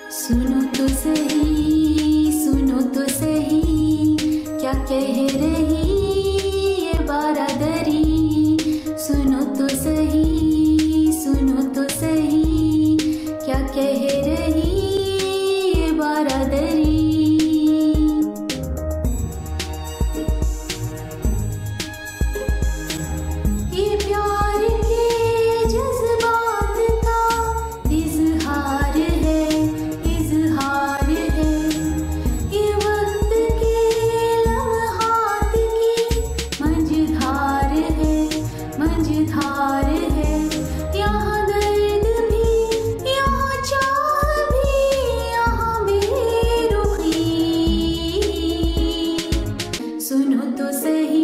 सुनो तो सही क्या कह रही ये बारादरी। सुनो तो सही क्या कह रही ये बारादरी। ये प्यार के जज्बात का इजहार है, इजहार है। ये वक्त के लम्हात की मंझधार है, मंझधार है। यहाँ दर्द भी, यहाँ चाह भी, यहाँ बेरुखी। सुनो तो सही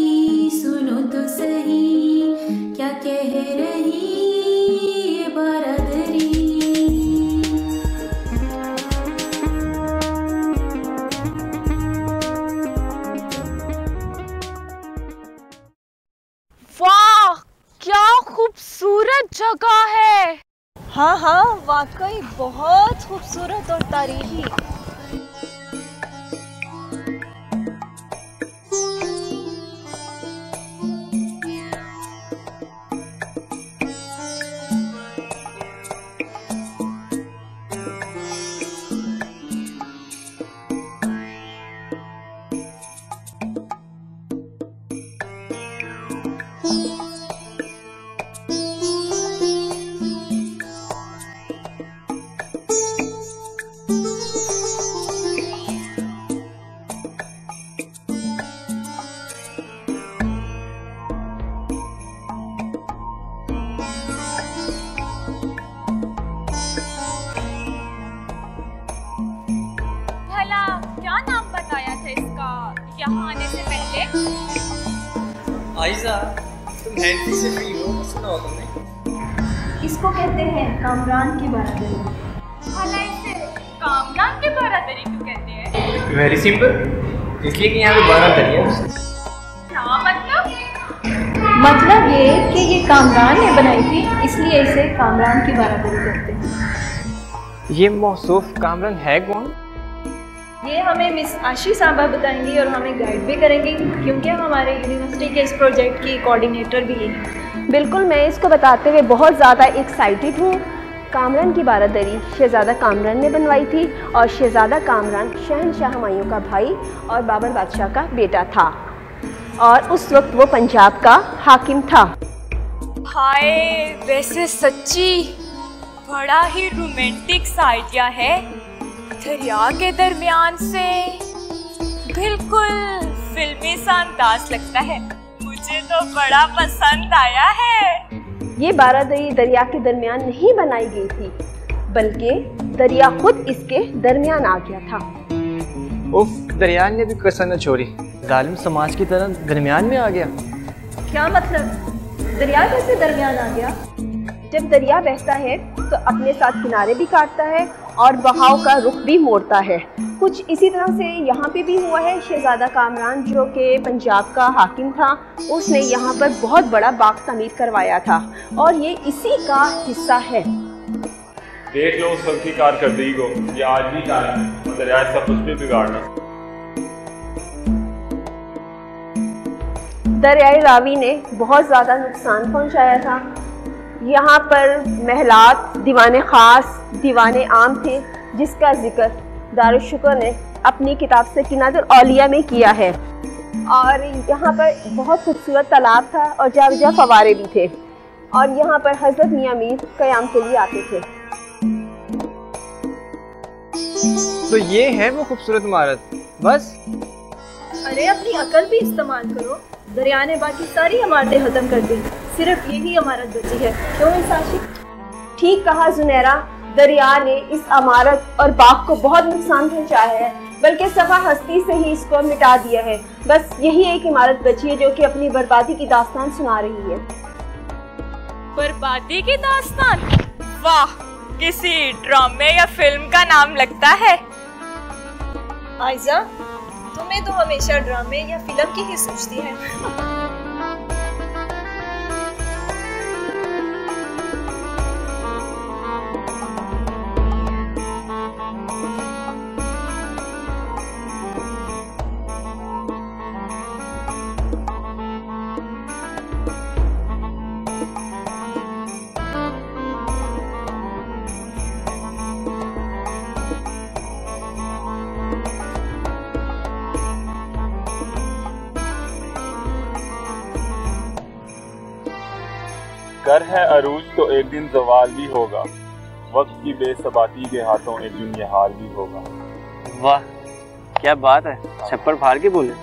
क्या कह रही ये बारादरी। वाह, क्या खूबसूरत जगह है। हाँ हाँ, वाकई बहुत खूबसूरत और तारीखी। भला क्या नाम बताया था इसका यहाँ आने से पहले? आयशा, तुम हैंडी से फ्री हो, सुना हो तुमने? इसको कहते हैं कामरान की बारादरी। भला इसे कामरान की बारादरी क्यों कहते हैं? वेरी सिंपल, इसलिए कि यहाँ पे 12 दरिया। क्या मतलब? मतलब ये कि ये कामरान ने बनाई थी, इसलिए इसे कामरान की बारादरी कहते हैं। ये मौसूफ कामरान है कौन? ये हमें मिस आशी साहबा बताएंगी और हमें गाइड भी करेंगी, क्योंकि हमारे यूनिवर्सिटी के इस प्रोजेक्ट की कोऑर्डिनेटर भी है। बिल्कुल, मैं इसको बताते हुए बहुत ज़्यादा एक्साइटेड हूँ। कामरान की बारादरी शहज़ादा कामरान ने बनवाई थी और शहज़ादा कामरान शहनशाह हुमायूं का भाई और बाबर बादशाह का बेटा था और उस वक्त वो पंजाब का हाकिम था। हाय, वैसे सच्ची बड़ा ही रोमांटिक सा आइडिया है। दरिया के दरमियान से बिल्कुल फिल्मी सा अंदाज लगता है। मुझे तो बड़ा पसंद आया है। ये बारादरी दरिया के दरमियान नहीं बनाई गई थी, बल्कि दरिया खुद इसके दरमियान आ गया था। उफ, दरिया ने भी कसर न छोड़ी, जालिम समाज की तरह दरमियान में आ गया। क्या मतलब? दरिया कैसे दरमियान आ गया? जब दरिया बहता है तो अपने साथ किनारे भी काटता है और बहाव का रुख भी मोड़ता है। कुछ इसी तरह से यहाँ पे भी हुआ है। शहज़ादा कामरान जो कि पंजाब का हाकिम था, उसने यहाँ पर बहुत बड़ा बाग तमीर करवाया था और ये इसी का हिस्सा है। देख लो उस वक्त की कारकर्दगी को, ये आज भी कायम है और दरिया सब कुछ भी बिगाड़ना। दरियाए रावी ने बहुत ज़्यादा नुकसान पहुँचाया था। यहाँ पर महलात, दीवाने ख़ास, दीवाने आम थे, जिसका जिक्र दारुश्शुक्र ने अपनी किताब सकीनतुल औलिया में किया है। और यहाँ पर बहुत खूबसूरत तालाब था और जा फवारे भी थे और यहाँ पर हज़रत मियाँ मीर क़याम के लिए आते थे। तो ये है वो खूबसूरत इमारत बस? अरे अपनी अकल भी इस्तेमाल करो। दरिया ने बाकी सारी इमारतें खत्म कर दी, सिर्फ यही इमारत बची है। क्यों साशी? ठीक कहा जुनैरा, दरिया ने इस इमारत और बाग को बहुत नुकसान पहुंचाया है, बल्कि सफा हस्ती से ही इसको मिटा दिया है। बस यही एक इमारत बची है जो कि अपनी बर्बादी की दास्तान सुना रही है। बर्बादी की दास्तान? वाह, किसी ड्रामे या फिल्म का नाम लगता है। आयशा, तुम्हें तो हमेशा ड्रामे या फिल्म की ही सोचती है। गर है अरूज तो एक दिन ज़वाल भी होगा, वक्त की बेसबाती के हाथों एक दिन ये हाल भी होगा। वाह क्या बात है, छप्पर फाड़ के बोले।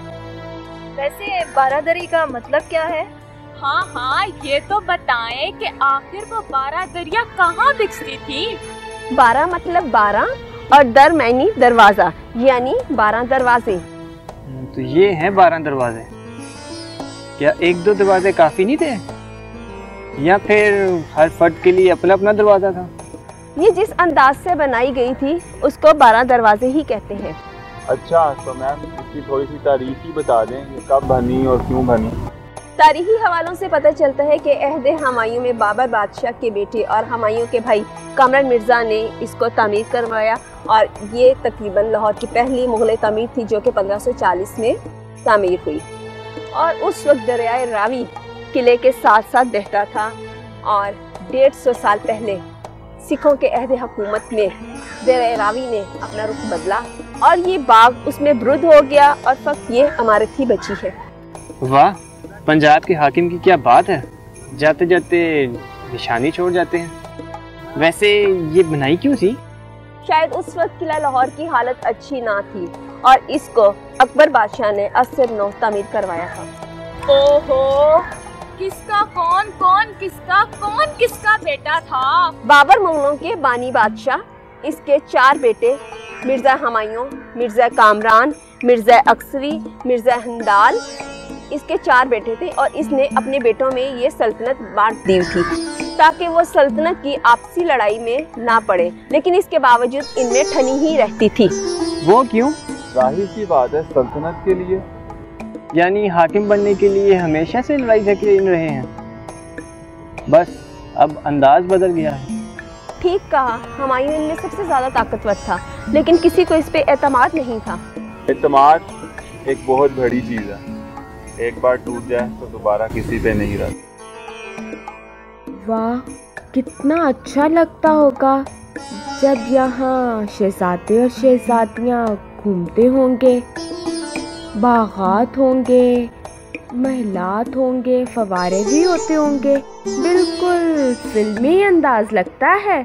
वैसे बारादरी का मतलब क्या है? हाँ हाँ, ये तो बताएं कि आखिर वो 12 दरिया कहाँ बिकती थी? 12 मतलब 12 और दर मैनी दरवाजा, यानी 12 दरवाजे। तो ये हैं 12 दरवाजे। क्या एक दो दरवाजे काफी नहीं थे, या फिर हर फर्द के लिए अपना अपना दरवाजा था? ये जिस अंदाज से बनाई गई थी उसको 12 दरवाजे ही कहते हैं। अच्छा, तो मैम इसकी थोड़ी सी तारीख ही बता दें, ये कब बनी और क्यों बनी? तारीखी हवालों से पता चलता है कि अहद हमायूं में बाबर बादशाह के बेटे और हमायूं के भाई कामरान मिर्ज़ा ने इसको तामीर करवाया, और ये तकरीबन लाहौर की पहली मुग़ल तामीर थी जो कि 1540 में तामीर हुई। और उस वक्त दरियाए रावी किले के साथ साथ बहता था, और 150 साल पहले सिखों के अहद हुकूमत में दरियाए रावी ने अपना रुख बदला और ये बाग उसमें बुरुद हो गया और फक्त ये इमारत ही बची है। वाह, पंजाब के हाकिम की क्या बात है, जाते जाते निशानी छोड़ जाते हैं। वैसे ये बनाई क्यों थी? शायद उस वक्त किला लाहौर की हालत अच्छी ना थी और इसको अकबर बादशाह ने असर नौ तामीर करवाया था। ओहो, किसका कौन किसका बेटा था? बाबर मुगलों के बानी बादशाह, इसके 4 बेटे मिर्ज़ा हमायूं, मिर्ज़ा कामरान, मिर्ज़ा अक्सरी, मिर्ज़ा हंदाल, इसके 4 बेटे थे और इसने अपने बेटों में ये सल्तनत बांट दी थी ताकि वो सल्तनत की आपसी लड़ाई में ना पड़े, लेकिन इसके बावजूद इनमें ठनी ही रहती थी। वो क्यों? जाहिर सी बात है, सल्तनत के लिए। यानी हाकिम बनने के लिए हमेशा से लड़ाई झगड़े रहे हैं, बस अब अंदाज बदल गया है। ठीक कहा, हमायूं इनमें सबसे ज़्यादा ताकतवर था, लेकिन किसी को इस पे एतमाद नहीं था। एतमाद एक बहुत बड़ी चीज़ है, एक बार टूट जाए तो दोबारा किसी पे नहीं रहता। वाह, कितना अच्छा लगता होगा जब यहाँ शहजादे और शहजादियाँ घूमते होंगे, बागात होंगे, महलात होंगे, फवारे भी होते होंगे। बिल्कुल फिल्मी अंदाज लगता है।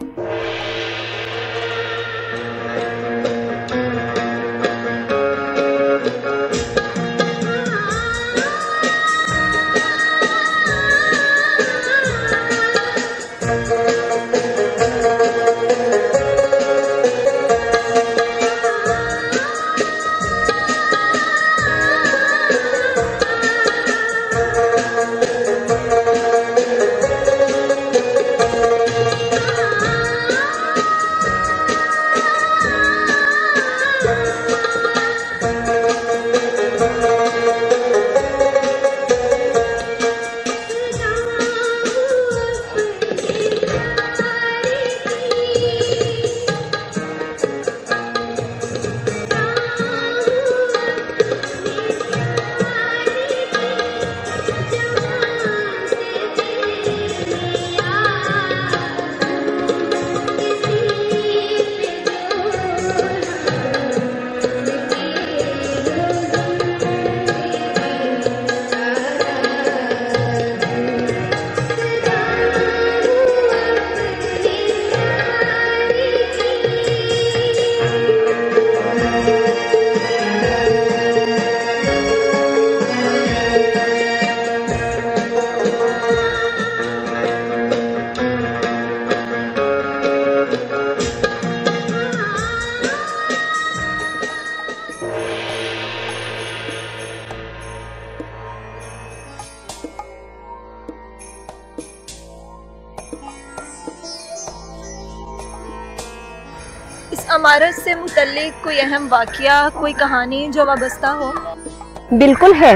इस इमारत से मुतल्लिक कोई अहम वाक़या, कोई कहानी जो वाबस्ता हो? बिल्कुल है।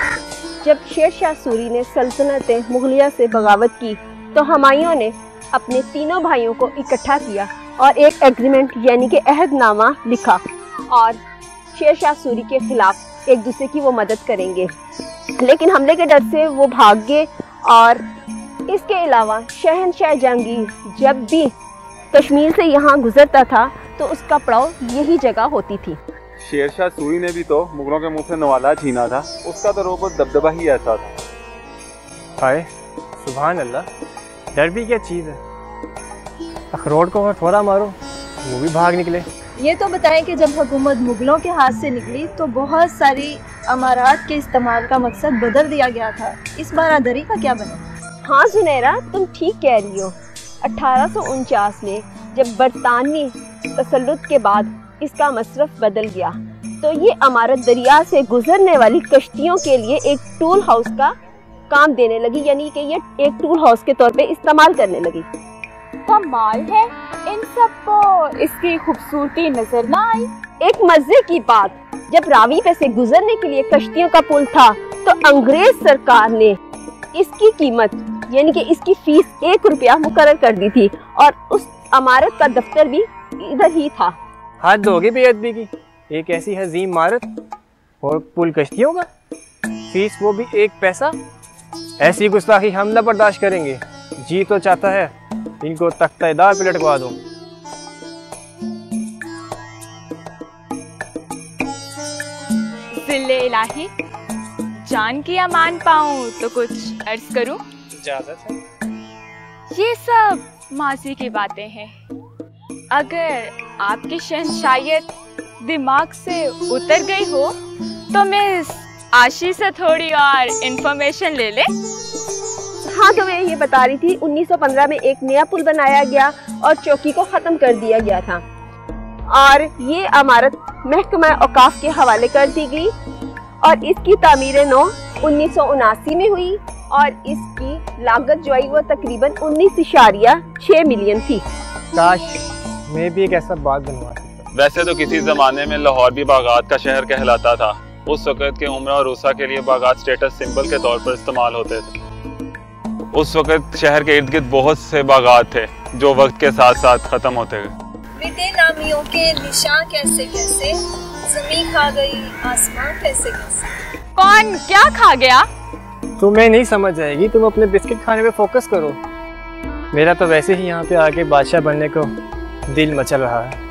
जब शेर शाह सूरी ने सल्तनत मुगलिया से बगावत की तो हमायूं ने अपने तीनों भाइयों को इकट्ठा किया और एक एग्रीमेंट यानी कि अहदनामा लिखा और शेर शाह सूरी के खिलाफ एक दूसरे की वो मदद करेंगे, लेकिन हमले के डर से वो भाग गए। और इसके अलावा शहनशाह जहांगीर जब भी कश्मीर से यहाँ गुजरता था तो उसका पड़ाव यही जगह होती थी। शेरशाह सूरी ने भी तो मुगलों के मुंह से नवाला छीना था, उसका तो रोब दबदबा ही ऐसा था। हाय, सुभान अल्लाह, डर भी क्या चीज़ है। अखरोट को थोड़ा मारो वो भी भाग निकले। ये तो बताएं कि जब हुकूमत मुगलों के हाथ से निकली तो बहुत सारी अमारात के इस्तेमाल का मकसद बदल दिया गया था। इस बारादरी का क्या बना? हाँ जुनैरा, तुम ठीक कह रही हो। 1849 में जब बरतानवी तसल्लुत के बाद इसका मसरफ बदल गया तो ये इमारत दरिया से गुजरने वाली कश्तियों के लिए एक टूल हाउस का काम देने लगी, यानी कि ये एक टूल हाउस के तौर पे इस्तेमाल करने लगी। कमाल है, इन सबको इसकी खूबसूरती नजर ना आई। एक मजे की बात, जब रावी पे से गुजरने के लिए कश्तियों का पुल था तो अंग्रेज सरकार ने इसकी कीमत यानी कि इसकी फीस 1 रुपया मुकर्रर कर दी थी और उस इमारत का दफ्तर भी इधर ही था। हद होगी बेअदबी की, एक ऐसी हजीम इमारत और पुल कश्तियों का, फीस वो भी 1 पैसा। ऐसी गुस्ताखी हम न बर्दाश्त करेंगे। जी तो चाहता है इनको तख्तेदार पे लटकवा दूं। सिले इलाही, जान की अमान पाऊं तो कुछ अर्ज करूं। इजाजत है। ये सब माजी की बातें हैं। अगर आपकी शहंशाहियत दिमाग से उतर गई हो तो मिस आशी से थोड़ी और इंफॉर्मेशन ले ले। हाँ, तो मैं ये बता रही थी 1915 में एक नया पुल बनाया गया और चौकी को ख़त्म कर दिया गया था और ये इमारत महकमा औकाफ के हवाले कर दी गई और इसकी तामीर नौ 1979 में हुई और इसकी लागत जो आई वो तकरीबन 19.6 मिलियन थी। काश मैं भी एक ऐसा बाग बनवा सकता। वैसे तो किसी ज़माने में लाहौर भी बागात का शहर कहलाता था। उस वक़्त के उम्रा और रूसा के लिए बागात स्टेटस सिंबल के तौर पर इस्तेमाल होते थे। उस वक़्त शहर के इर्द गिर्द बहुत से बागात थे जो वक्त के साथ साथ ख़त्म होते गए। मिटे नामियों के निशान कैसे कैसे, ज़मीन खा गई आसमां कैसे कैसे। कौन क्या खा गया? तुम्हें नहीं समझ आएगी, तुम अपने बिस्किट खाने पे फोकस करो। मेरा तो वैसे ही यहाँ पे आके बादशाह बनने को दिल मचल रहा है।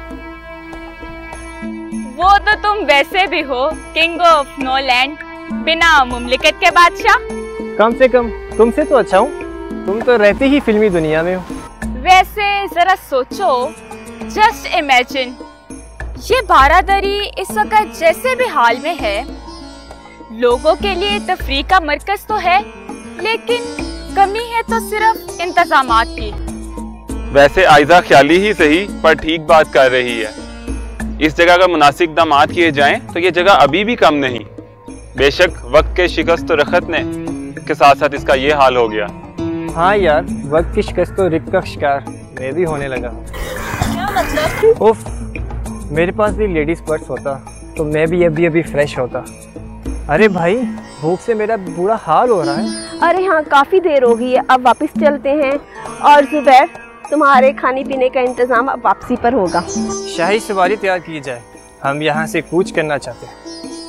वो तो तुम वैसे भी हो किंग ऑफ नो लैंड, बिना मुमलिकत के बादशाह। कम से कम तुमसे तो अच्छा हूँ, तुम तो रहती ही फिल्मी दुनिया में हो। वैसे जरा सोचो, जस्ट इमेजिन, ये बारादरी इस वक्त जैसे भी हाल में है, लोगों के लिए तफरीह का मरकज तो है, लेकिन कमी है तो सिर्फ इंतजामात की। वैसे आयजा ख्याली ही सही पर ठीक बात कर रही है। इस जगह अगर मुनासिब इक़दामात किए जाएं तो ये जगह अभी भी कम नहीं। बेशक वक्त के शिकस्त रखत ने के साथ साथ इसका ये हाल हो गया। हाँ यार, वक्त की शिकस्त तो रिक का शिकार मैं भी होने लगा। क्या मतलब? उफ, मेरे पास भी लेडीज पर्स होता तो मैं भी अभी फ्रेश होता। अरे भाई, भूख से मेरा बुरा हाल हो रहा है। अरे हाँ, काफ़ी देर हो गई है, अब वापस चलते हैं और जुबैर तुम्हारे खाने पीने का इंतज़ाम अब वापसी पर होगा। शाही सवारी तैयार की जाए, हम यहाँ से कूच करना चाहते हैं।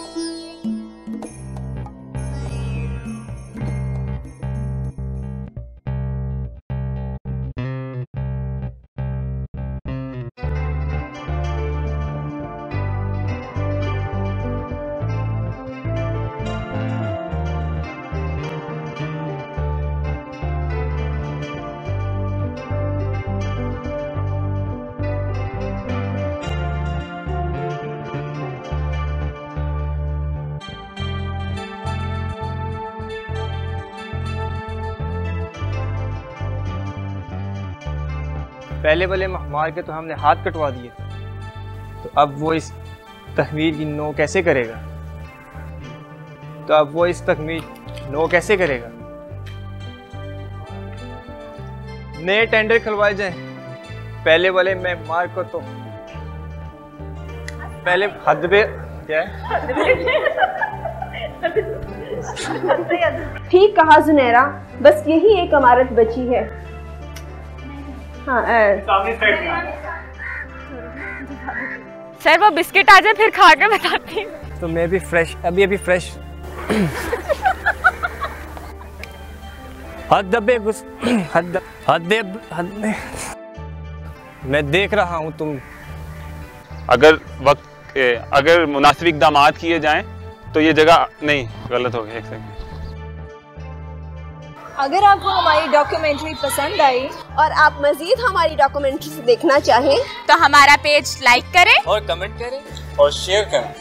पहले वाले मार के तो हमने हाथ कटवा दिए, तो अब वो इस तखमीर की नो कैसे करेगा? कैसे करेगा? नए टेंडर खुलवाए जाए। पहले वाले मैं मार को तो पहले हद पे क्या है? ठीक कहा जुनैरा, बस यही एक इमारत बची है। हाँ, सर वो बिस्किट आ जाए फिर खा के बताती हूँ। तो मैं भी फ्रेश अभी फ्रेश मैं देख रहा हूँ तुम। अगर मुनासिब इक़दामात किए जाएं तो ये जगह नहीं, गलत हो गया, एक सेकंड। अगर आपको हमारी डॉक्यूमेंट्री पसंद आई और आप मजीद हमारी डॉक्यूमेंट्री देखना चाहें तो हमारा पेज लाइक करें और कमेंट करें और शेयर करें।